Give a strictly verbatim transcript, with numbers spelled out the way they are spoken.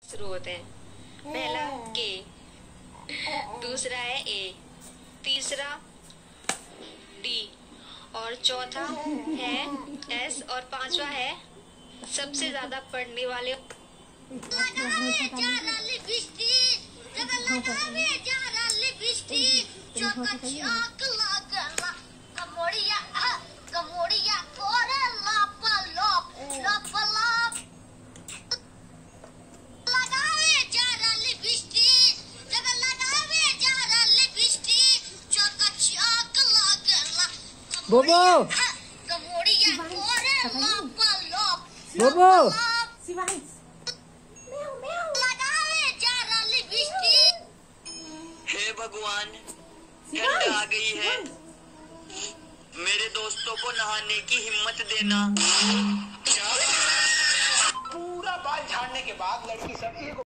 शुरू होते हैं। पहला के, दूसरा है ए, तीसरा डी और चौथा है एस और पांचवा है सबसे ज्यादा पढ़ने वाले। बोबो बोबो हे भगवान, ठंड आ गई है, मेरे दोस्तों को नहाने की हिम्मत देना। पूरा बाल झाड़ने के बाद लड़की सब